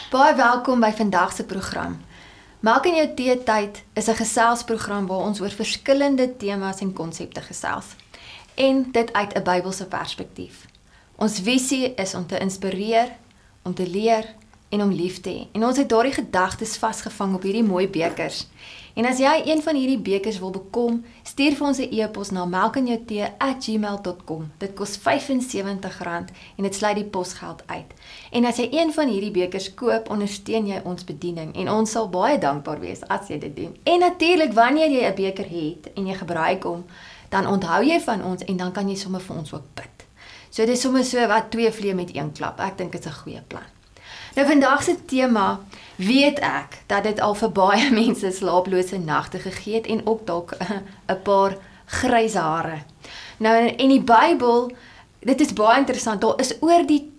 Baie welkom by vandag se program. Maak in jou teetyd is 'n geselsprogram waar ons oor verskillende temas en konsepte gesels. En dit uit 'n Bybelse perspektief. Ons visie is om te inspireer, om te leer en om lief te hê. En ons het daardie gedagtes vasgevang op hierdie mooi bekers. En as jy een van hierdie bekers wil bekom, stuur vir ons 'n e-pos na melkinjoutee@gmail.com. Dit kos R75 en dit sluit die posgeld uit. En as jy een van hierdie bekers koop, ondersteun jy ons bediening en ons sal baie dankbaar wees as jy dit doen. En natuurlik, wanneer jy 'n beker het en jy gebruik hom, dan onthou jy van ons en dan kan jy sommer vir ons ook bid. So dit is sommer so wat 2 vliee met 1 klap. Ek dink dit is 'n goeie plan. Nou vandag se tema, weet ek dat dit al vir baie mense slaaplose nagte gegee het en ook dalk 'n paar grys hare. Nou in die Bybel, dit is baie interessant, daar is oor die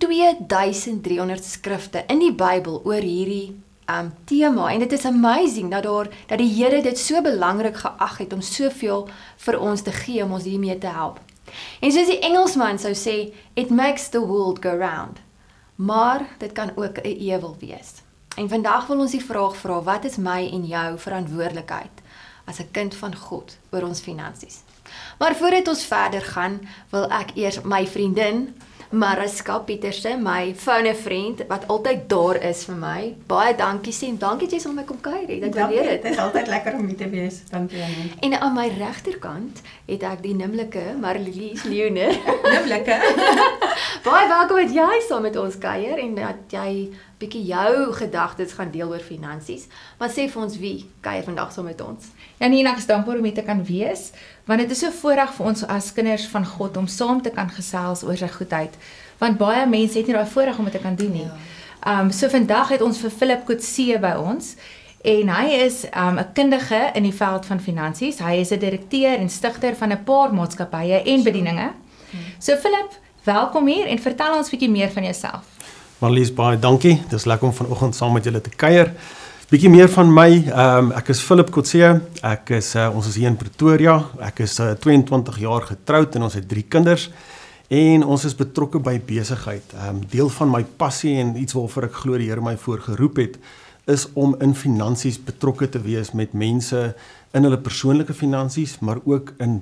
2300 skrifte in die Bybel oor hierdie tema en dit is amazing dat die Here dit so belangrik geag het om soveel vir ons te gee om ons hiermee te help. En soos die Engelsman sou sê, it makes the world go round. Maar dit kan ook 'n ewel wees. En vandag wil ons die vraag vra, wat is my en jou verantwoordelikheid as 'n kind van God oor ons finansies? Maar voordat ons verder gaan, wil ek eers my vriendin Mariska Pieterse, my fone vriend wat altyd daar is vir my. Baie dankie sê en dankie jy sal my kom kuier. Ek waardeer dit. Dit is altyd lekker om hier te wees. Dankie Jannie. En aan my regterkant het ek die nimmerlike Marlies Leone. Nimmerlike. Baie welkom dat jy saam met ons kuier en dat jy bietjie jou gedagtes gaan deel oor finansies. Maar sê vir ons wie kuier vandag saam met ons? Jannie, ek is dankbaar om hier te kan wees, want dit is so voorreg vir ons as kinders van God om saam te kan gesels oor sy goedheid. Want baie mense het nie daai voorreg om dit te kan doen nie. So vandag het ons vir Philip Coetzee by ons en hy is 'n kundige in die veld van finansies. Hy is 'n direkteur en stigter van 'n paar maatskappye en bedieninge. So Philip, welkom hier en vertel ons 'n bietjie meer van jouself. Marlies, baie dankie. Dis lekker om vanoggend saam met julle te kuier. Bietjie meer van my, ek is Philip Coetzee. Ons is hier in Pretoria. Ek is 22 jaar getroud en ons het 3 kinders. En ons is betrokke by besigheid. Deel van my passie en iets waarvoor ek glo die Here my voorgeroep het, is om in finansies betrokke te wees met mense in hulle persoonlike finansies, maar ook in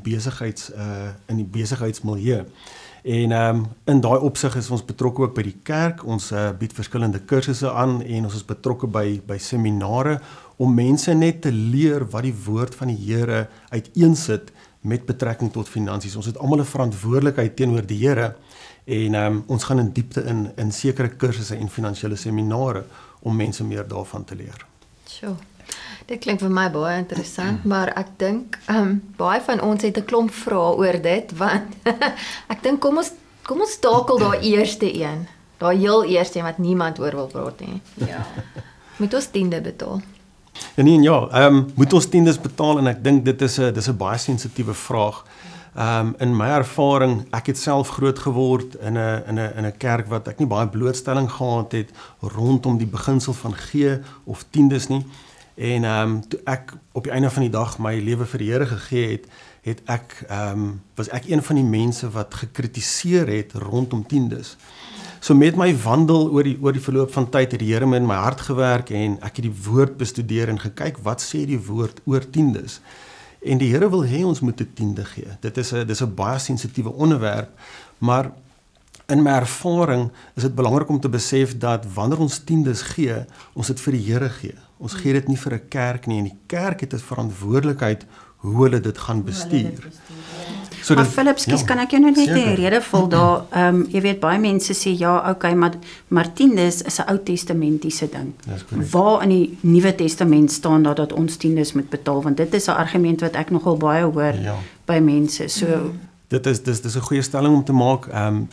in die besigheidsmilieu. En in daai opsig is ons betrokke ook by die kerk. Ons bied verskillende kursusse aan en ons is betrokke by seminare om mense net te leer wat die woord van die Here uiteensit met betrekking tot finansies. Ons het almal 'n verantwoordelikheid teenoor die Here en ons gaan in diepte in sekere kursusse en finansiële seminare om mense meer daarvan te leer. Sjoe. Dit klink vir my baie interessant, maar ek dink baie van ons het 'n klomp vrae oor dit, want ek dink kom ons takel daai eerste een. Daai heel eerste een wat niemand oor wil praat nie. Ja. Moet ons tiende betaal? Moet ons tiendes betaal en ek dink dis 'n baie sensitiewe vraag. In my ervaring, ek het self groot geword in 'n kerk wat ek nie baie blootstelling gehad het rondom die beginsel van gee of tiendes nie. En toe ek op die einde van die dag my lewe vir die Here gegee het, was ek een van die mense wat gekritiseer het rondom tiendes. So met my wandel oor die verloop van tyd het die Here in my hart gewerk en ek het die woord bestudeer en gekyk wat sê die woord oor tiendes. En die Here wil hê ons moet 'n tiende gee. Dit is 'n baie sensitiewe onderwerp, maar in my ervaring is dit belangrik om te besef dat wanneer ons tiendes gee, ons dit vir die Here gee. Ons gee dit nie vir 'n kerk nie en die kerk het 'n verantwoordelikheid hoe hulle dit gaan bestuur. So maar Philip, kan ek jou nou net 'n rede vul daar? Jy weet baie mense sê ja, okay, maar tiendes is 'n Ou Testamentiese ding. Waar in die Nuwe Testament staan daar dat ons tiendes moet betaal, want dit is 'n argument wat ek nogal baie hoor by mense. So Dit is 'n goeie stelling om te maak.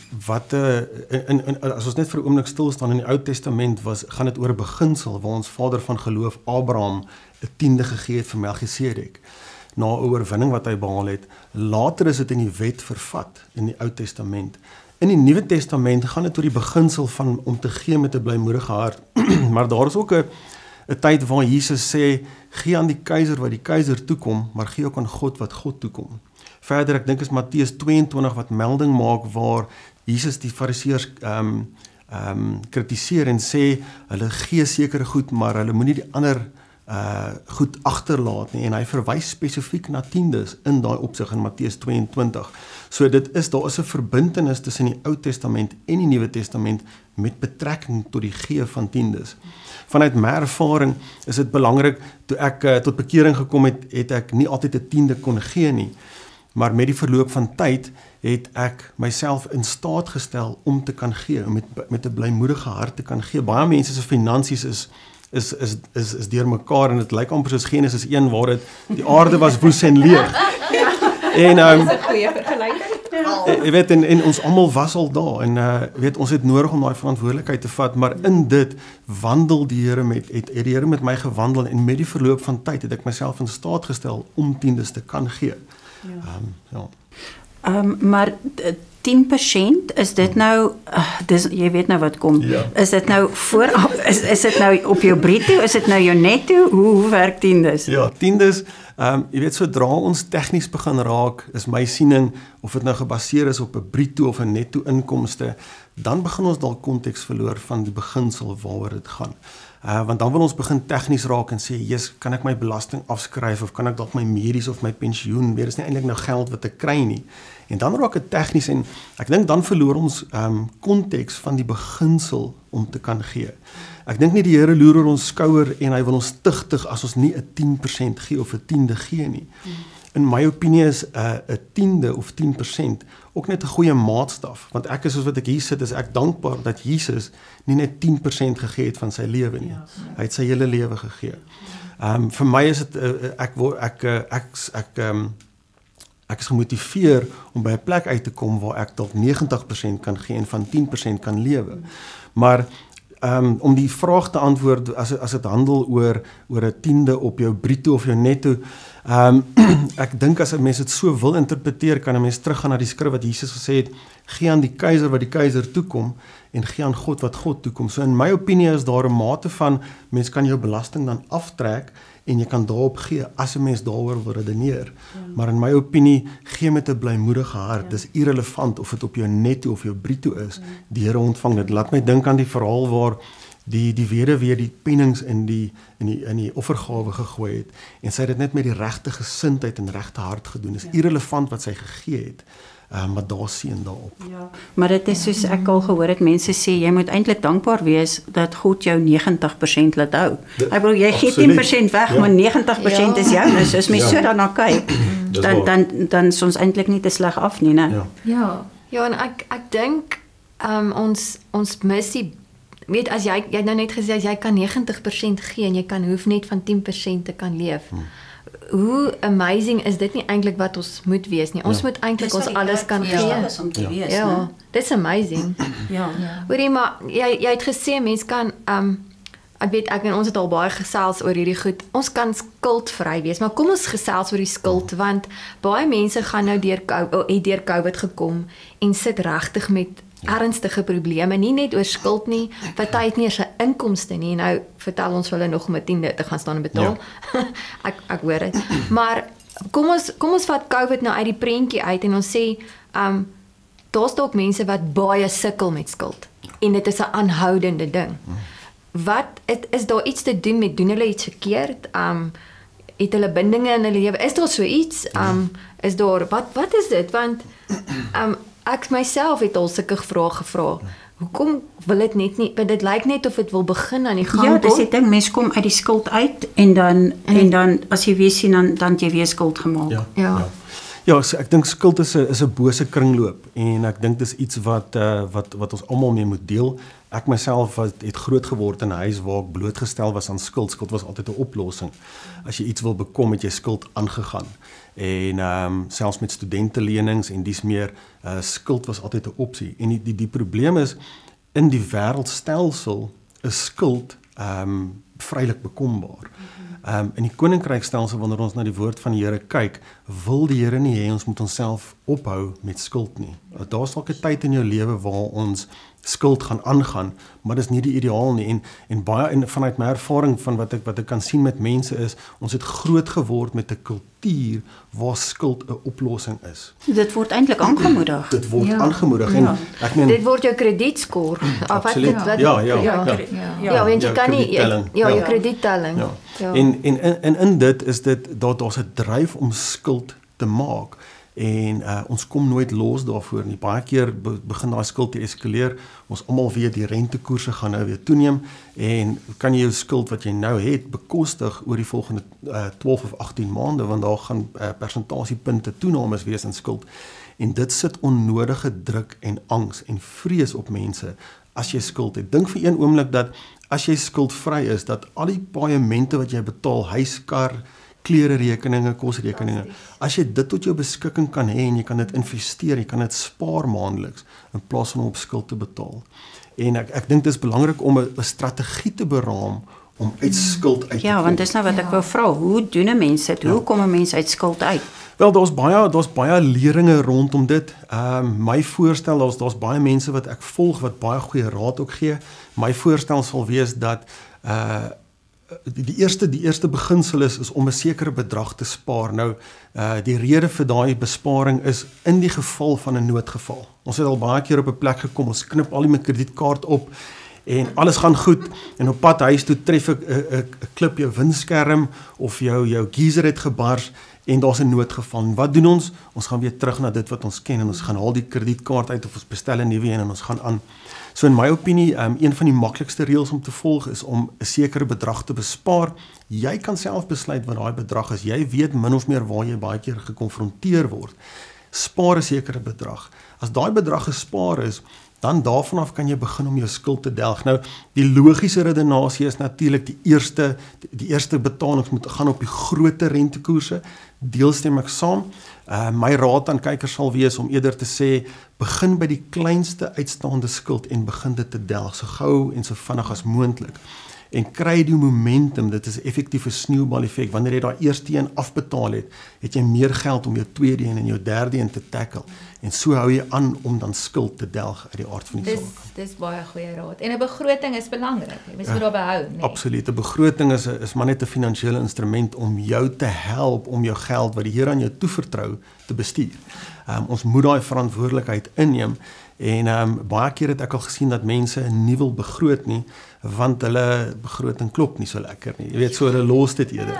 As ons net vir 'n oomblik stil staan in die Ou Testament gaan dit oor 'n beginsel waar ons vader van geloof Abraham 'n tiende gegee het vir Melchisedek na 'n oorwinning wat hy behaal het. Later is dit in die wet vervat in die Ou Testament. In die Nuwe Testament gaan dit oor die beginsel van om te gee met 'n blymoedige hart. Maar daar is ook 'n tyd waar Jesus sê, gee aan die keiser wat die keiser toekom, maar gee ook aan God wat God toekom. Verder, ek dink is Matteus 22 wat melding maak waar Jesus die Fariseërs kritiseer en sê hulle gee sekere goed, maar hulle moenie die ander goed agterlaat nie, en hy verwys spesifiek na tiendes in daai opsig in Matteus 22. So daar is 'n verbintenis tussen die Ou Testament en die Nuwe Testament met betrekking tot die gee van tiendes. Vanuit my ervaring is dit belangrik, toe ek tot bekering gekom het ek nie altyd 'n tiende kon gee nie, maar met die verloop van tyd het ek myself in staat gestel om te kan gee, om met 'n blymoedige hart te kan gee. Baie mense se finansies is deur mekaar, en dit lyk amper soos Genesis 1 waar die aarde was woes en leeg. En Dis 'n goeie vergelyking. Jy weet, en ons almal was al daar, en weet, ons het nodig om daai verantwoordelikheid te vat, maar in dit wandel die Here het die Here met my gewandel, en met die verloop van tyd het ek myself in staat gestel om tiendes te kan gee. Maar 10%, is dit nou, jy weet nou wat kom, is dit nou is dit nou op jou bruto, is dit nou jou netto, hoe werk tiendes? Ja, tiendes, jy weet, sodra ons tegnies begin raak, is my siening, of dit nou gebaseer is op 'n bruto of 'n netto inkomste, dan begin ons dalk konteks verloor van die beginsel waaroor dit gaan. Want dan wil ons begin tegnies raak en sê, yes, kan ek my belasting afskryf, of kan ek dalk my medies of my pensioen, weer is nie eintlik nou geld wat ek kry nie. En dan raak dit tegnies, en ek dink dan verloor ons konteks van die beginsel om te kan gee. Ek dink nie die Here loer oor ons skouer en hy wil ons tigtig as ons nie 'n 10% gee of 'n tiende gee nie. In my opinie is 'n tiende of 10% ook net 'n goeie maatstaf, want ek is, soos wat ek hier sit, is ek dankbaar dat Jesus nie net 10% gegee het van sy lewe nie. Hy het sy hele lewe gegee. Vir my is dit ek is gemotiveer om by 'n plek uit te kom waar ek dalk 90% kan gee en van 10% kan lewe. Maar om die vraag te antwoord, as dit handel oor 'n tiende op jou bruto of jou netto, ek dink as 'n mens dit so wil interpreteer, kan 'n mens teruggaan na die skrif wat Jesus gesê het, gee aan die keiser wat die keiser toekom, en gee aan God wat God toekom. So in my opinie is daar 'n mate van, mens kan jou belasting dan aftrek, en jy kan daarop gee, as 'n mens daaroor wil redeneer. Maar in my opinie, gee met 'n blymoedige hart, dis irrelevant of dit op jou netto of jou bruto is, die Here ontvang dit. Laat my dink aan die verhaal waar die weduwee die pennings in die offergawe gegooi het, en sy het dit net met die regte gesindheid en regte hart gedoen. Dis irrelevant wat sy gegee het, maar daar seën daarop. Ja, maar dit is soos ek al gehoor het, mense sê, jy moet eintlik dankbaar wees dat God jou 90% laat hou. Ek bedoel, jy gee 10% weg, maar 90% is jou, dus as mens so daarna kyk, dan is ons eintlik nie te sleg af nie, né? Ja, en ek dink, ons mis die, weet, as jy nou net gesê, as jy kan 90% gee, en jy hoef net van 10% te kan leef. Hoe amazing is dit nie eintlik wat ons moet wees nie. Ons moet eintlik ons alles kan gee. Ja, dis amazing. Hoorie, maar jy het gesê, mens kan, ek weet, en ons het al baie gesels oor hierdie goed, ons kan skuldvry wees, maar kom ons gesels oor die skuld, want baie mense gaan nou deur COVID gekom, en sit regtig met ernstige probleme, nie net oor skuld nie, party het nie eens 'n inkomste nie, nou vertel ons hulle nog om 'n tiende te gaan staan en betaal. Ek hoor dit. Maar kom ons vat COVID nou uit die prentjie uit, en ons sê, daar's dalk mense wat baie sukkel met skuld, en dit is 'n aanhoudende ding. Wat is daar iets te doen met, doen hulle iets verkeerd? Het hulle bindinge in hulle lewe? Is daar so iets? Is daar, wat is dit? Want ek myself het al sulke vrae gevra. Hoekom wil dit net nie, want dit lyk net of dit wil begin aan die gang kom. Ja, dis die ding, mens kom uit die skuld uit, en dan as jy weer sien, dan jy weer skuld gemaak. Ja, so ek dink skuld is 'n bose kringloop, en ek dink dis iets wat ons almal mee moet deel. Ek myself het groot geword in 'n huis waar ek blootgestel was aan skuld. Skuld was altyd 'n oplossing. As jy iets wil bekom, het jy skuld aangegaan. En selfs met studentelenings en dis meer, skuld was altyd 'n opsie. En die probleem is, in die wêreldstelsel is skuld vrylik bekombaar. In die koninkrykstelsel, wanneer ons na die woord van die Here kyk, wil die Here nie hê ons moet onsself ophou met skuld nie. Daar's dalk 'n tyd in jou lewe waar ons skuld gaan aangaan, maar dis nie die ideaal nie. En baie vanuit my ervaring van wat ek kan sien met mense is, ons het groot geword met 'n kultuur waar skuld 'n oplossing is. Dit word eintlik aangemoedig. Dit word aangemoedig en ek meen dit word jou kredietskoor. Absoluut. Ja, want jy kan nie jou krediettelling. Ja. En in dit is dit daar's 'n dryf om skuld te maak. En ons kom nooit los daarvoor nie. Baie keer begin daai skuld te eskaleer. Ons almal weet die rentekoerse gaan nou weer toeneem en kan jy jou skuld wat jy nou het bekostig oor die volgende 12 of 18 maande want daar gaan persentasiepunte toenames wees in skuld. En dit sit onnodige druk en angs en vrees op mense as jy skuld het. Dink vir een oomblik dat as jy skuldvry is, dat al die paemente wat jy betaal, huiskar, klererekeninge, kosrekeninge, as jy dit tot jou beskikking kan hê en jy kan dit investeer, jy kan dit spaar maandeliks in plaas van om op skuld te betaal. En ek dink dit is belangrik om 'n strategie te beraam om uit skuld uit te kom. Ja, want dis nou wat ek wou vra, hoe doen 'n mens dit? Hoe kom 'n mens uit skuld uit? Wel, daar's baie leringe rondom dit. My voorstel, daar's baie mense wat ek volg wat baie goeie raad ook gee. My voorstel sal wees dat die eerste beginsel is om 'n sekere bedrag te spaar. Nou, die rede vir daai besparing is in die geval van 'n noodgeval. Ons het al baie keer op 'n plek gekom, ons knip al die my kredietkaart op en alles gaan goed en op pad huis toe tref 'n klip jou windskerm of jou geyser het gebars en daar's 'n noodgeval. Wat doen ons? Ons gaan weer terug na dit wat ons ken en ons gaan haal die kredietkaart uit of ons bestel 'n nuwe een en ons gaan aan. So in my opinie, een van die maklikste reëls om te volg is om 'n sekere bedrag te bespaar. Jy kan self besluit wat daai bedrag is. Jy weet min of meer waar jy baie keer gekonfronteer word. Spaar 'n sekere bedrag. As daai bedrag gespaar is, dan daarvan af kan jy begin om jou skuld te delg. Nou, die logiese redenasie is natuurlik die eerste betalings moet gaan op die groter rentekoerse. Deelstem ek saam. My raad aan kykers sal wees om eerder te sê, begin by die kleinste uitstaande skuld en begin dit te delg, so gou en so vinnig as moontlik. En kry die momentum, dit is 'n effektiewe sneeubal effek. Wanneer jy daai eerste een afbetaal het jy meer geld om jou tweede een en jou derde een te tackle. En so hou jy aan om dan skuld te delg uit die aard van die saak. Dis baie goeie raad. En 'n begroting is belangrik. Jy moet daarby hou, nee. Absoluut. 'n Begroting is maar net 'n finansiële instrument om jou te help om jou geld wat die Here aan jou toevertrou te bestuur. Ons moet daai verantwoordelikheid inneem. En baie keer het ek al gesien dat mense nie wil begroot nie, want hulle begroting klop nie so lekker nie. Jy weet, so hulle los dit eerder.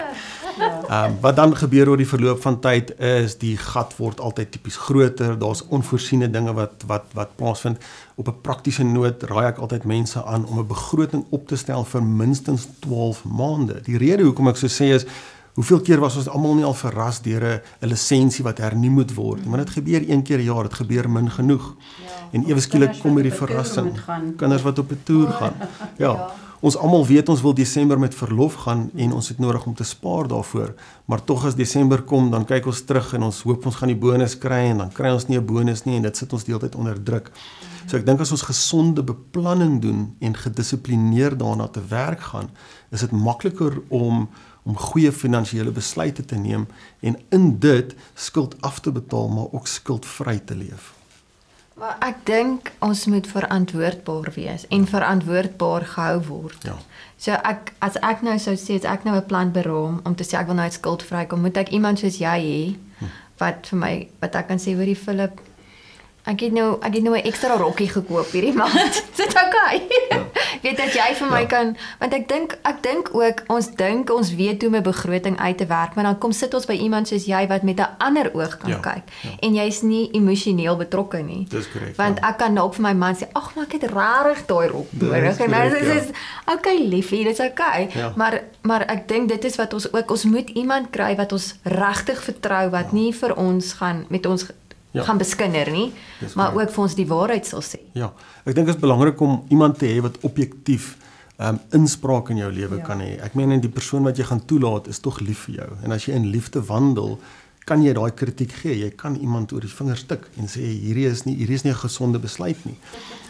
Wat dan gebeur oor die verloop van tyd is, die gat word altyd tipies groter, daar's onvoorsiene dinge wat plaasvind. Op 'n praktiese noot raai ek altyd mense aan om 'n begroting op te stel vir minstens 12 maande. Die rede hoekom ek so sê is, hoeveel keer was ons almal nie al verras deur 'n lisensie wat hernie moet word, maar dit gebeur een keer per jaar, dit gebeur min genoeg. En ewe skielik kom hierdie verrassing. Kinders wat op 'n toer gaan. Ja. Ons almal weet ons wil Desember met verlof gaan en ons het nodig om te spaar daarvoor, maar tog as Desember kom, dan kyk ons terug en ons hoop ons gaan die bonus kry en dan kry ons nie 'n bonus nie en dit sit ons deeltyd onder druk. So ek dink as ons gesonde beplanning doen en gedissiplineerd daarna te werk gaan, is dit makliker om goeie finansiële besluite te neem en in dit skuld af te betaal, maar ook skuldvry te leef. Maar ek dink ons moet verantwoordbaar wees en verantwoordbaar gehou word. Ja. So as ek nou sou sê, as ek nou 'n plan beraam om te sê ek wil nou uit skuld vrykom, moet ek iemand soos jy hê wat vir my, wat ek kan sê oor die Philip, ek het nou 'n ekstra rokkie gekoop hierdie maand. Dit okay. Ja. Weet dat jy vir my kan, want ek dink ook ons weet hoe om 'n begroting uit te werk, maar dan kom sit ons by iemand soos jy wat met 'n ander oog kan kyk. Ja. En jy's nie emosioneel betrokke nie. Dis korrek. Want ek kan dalk vir my man sê, "Ag, maar ek het rarig daai rok nodig." En dan is okay, liefie, dit's okay. Ja. Maar ek dink dit is wat ons moet iemand kry wat ons regtig vertrou, wat nie vir ons gaan gaan beskinder nie, maar ook vir ons die waarheid sal sê. Ja, ek dink dit is belangrik om iemand te hê wat objektief inspraak in jou lewe kan hê. Ek meen, die persoon wat jy gaan toelaat is tog lief vir jou. En as jy in liefde wandel, kan jy daai kritiek gee. Jy kan iemand oor die vingers tik en sê hierdie is nie 'n gesonde besluit nie.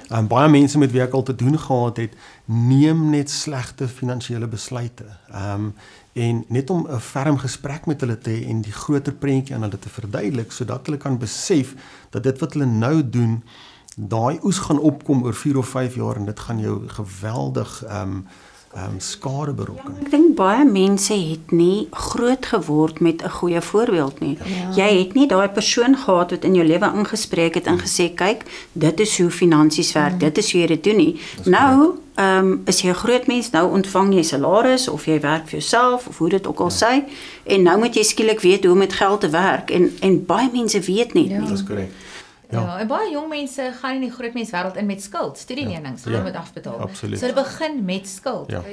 Baie mense met wie ek al te doen gehad het, neem net slegte finansiële besluite. En net om 'n ferm gesprek met hulle te hê en die groter prentjie aan hulle te verduidelik, sodat hulle kan besef dat dit wat hulle nou doen, daai oes gaan opkom oor 4 of 5 jaar en dit gaan jou geweldig skade berokken. Ek dink baie mense het nie groot geword met 'n goeie voorbeeld nie. Jy het nie daai persoon gehad wat in jou lewe ingespreek het en gesê, kyk, dit is hoe finansies werk, dit is hoe jy dit doen nie. Nou, is jy 'n groot mens, nou ontvang jy salaris of jy werk vir jouself of hoe dit ook al sê, en nou moet jy skielik weet hoe om met geld te werk en baie mense weet nie. Dis korrek. Ja, en baie jong mense gaan in die grootmenswêreld in met skuld, studielenings, hulle moet afbetaal. Absoluut. So hulle begin met skuld. Ja.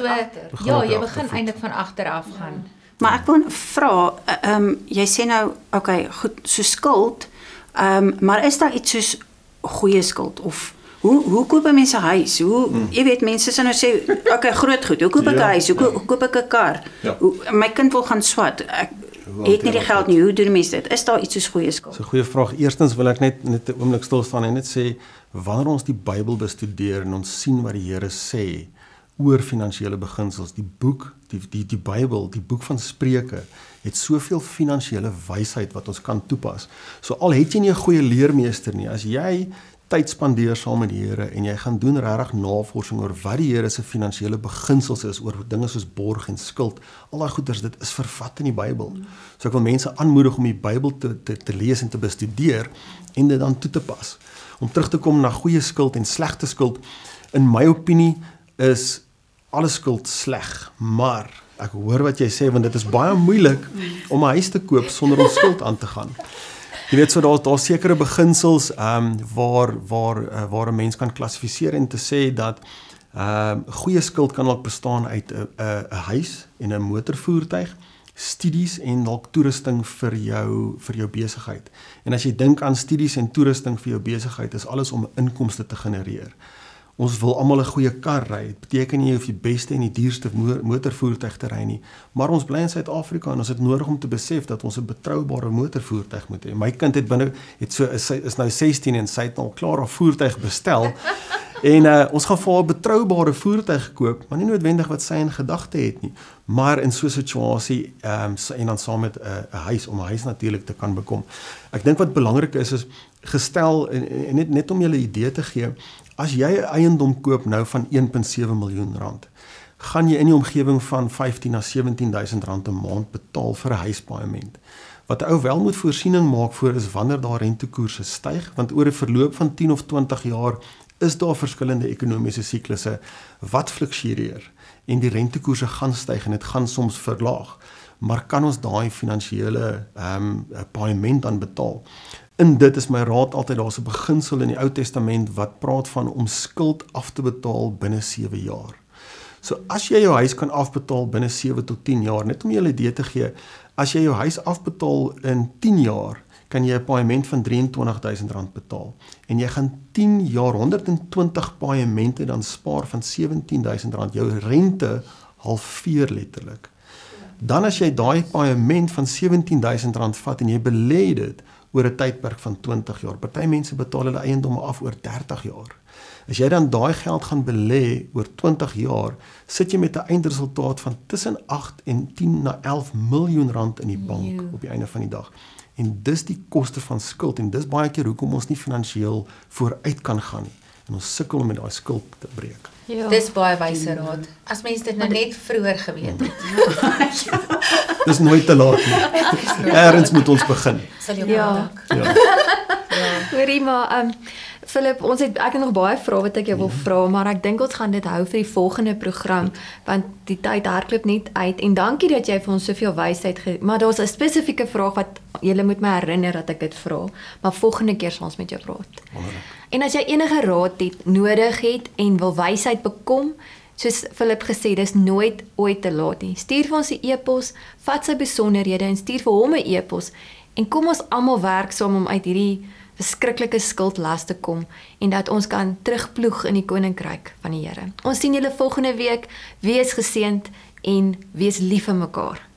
Jy begin eintlik van agter af gaan. Maar ek wil vra, jy sê nou, okay, goed, so skuld, maar is daar iets soos goeie skuld of hoe koop 'n mens 'n huis? Jy weet, mense sê nou sê, okay, groot goed, hoe koop ek 'n huis? Hoe koop ek 'n kar? My kind wil gaan swat. Ek het nie die geld nie. Hoe doen mense dit? Is daar iets soos goeie skuld? Dis 'n goeie vraag. Eerstens wil ek net 'n oomblik stil staan en net sê, wanneer ons die Bybel bestudeer en ons sien wat die Here sê oor finansiële beginsels, die boek, die Bybel, die boek van Spreuke, het soveel finansiële wysheid wat ons kan toepas. So al het jy nie 'n goeie leermeester nie, as jy tyd spandeer saam met die Here en jy gaan doen regtig navorsing oor wat die Here se finansiële beginsels is oor dinge soos borg en skuld. Al daai goeders, dit is vervat in die Bybel. So ek wil mense aanmoedig om die Bybel te lees en te bestudeer en dit dan toe te pas. Om terug te kom na goeie skuld en slegte skuld, in my opinie is alle skuld sleg, maar ek hoor wat jy sê, want dit is baie moeilik om 'n huis te koop sonder om skuld aan te gaan. Jy weet, so daar's sekere beginsels waar 'n mens kan klassifiseer en te sê dat goeie skuld kan dalk bestaan uit 'n huis en 'n motorvoertuig, studies en dalk toerusting vir jou besigheid. En as jy dink aan studies en toerusting vir jou besigheid, is alles om inkomste te genereer. Ons wil almal 'n goeie kar ry. Dit beteken nie jy hoef die beste en die duurste motorvoertuig te ry nie, maar ons bly in Suid-Afrika en ons het nodig om te besef dat ons 'n betroubare motorvoertuig moet hê. My kind is nou 16 en sy het al klaar 'n voertuig bestel. En ons gaan vir haar 'n betroubare voertuig koop, maar nie noodwendig wat sy in gedagte het nie, maar in so 'n situasie en dan saam met 'n huis, om 'n huis natuurlik te kan bekom. Ek dink wat belangrik is gestel en net om julle 'n idee te gee, as jy 'n eiendom koop nou van 1.7 miljoen rand, gaan jy in die omgewing van 15 na 17.000 rand 'n maand betaal vir 'n huispaaiement. Wat 'n ou wel moet voorsiening maak voor is wanneer daar rentekoerse styg, want oor 'n verloop van 10 of 20 jaar is daar verskillende ekonomiese siklusse wat fluktueer en die rentekoerse gaan styg en dit gaan soms verlaag. Maar kan ons daai finansiële paaiement dan betaal? In dit is my raad altyd, daar's 'n beginsel in die Ou Testament wat praat van om skuld af te betaal binne 7 jaar. So as jy jou huis kan afbetaal binne 7 tot 10 jaar, net om julle 'n idee te gee, as jy jou huis afbetaal in 10 jaar, kan jy 'n paaiement van R23.000 betaal. En jy gaan 10 jaar 120 paaimente dan spaar van R17.000, jou rente halveer letterlik. Dan as jy daai paaiement van R17.000 vat en jy belê dit oor 'n tydperk van 20 jaar. Party mense betaal hulle eiendomme af oor 30 jaar. As jy dan daai geld gaan belê oor 20 jaar, sit jy met 'n eindresultaat van tussen 8 en 10 na 11 miljoen rand in die bank op die einde van die dag. En dis die koste van skuld en dis baie keer hoekom ons nie finansiëel vooruit kan gaan nie. En ons sukkel om met daai skuld te breek. Ja. Dis baie wyse raad. As mense dit nou net vroeër geweet het. Dis nooit te laat nie. Eerens moet ons begin. Sal jy ja. Hoorie, maar Philip, ek het nog baie vrae wat ek jou wil vra, maar ek dink ons gaan dit hou vir die volgende program, want die tyd hardloop net uit. En dankie dat jy vir ons soveel wysheid maar daar's 'n spesifieke vraag wat jy moet my herinner dat ek dit vra, maar volgende keer sal ons met jou praat. En as jy enige raad nodig het en wil wysheid bekom, soos Philip gesê, dis nooit ooit te laat nie. Stuur vir ons 'n e-pos, vat sy besonderhede en stuur vir hom 'n e-pos en kom ons almal werk saam om uit hierdie verskriklike skuldlas te kom en dat ons kan terugploeg in die koninkryk van die Here. Ons sien julle volgende week. Wees geseënd en wees lief vir mekaar.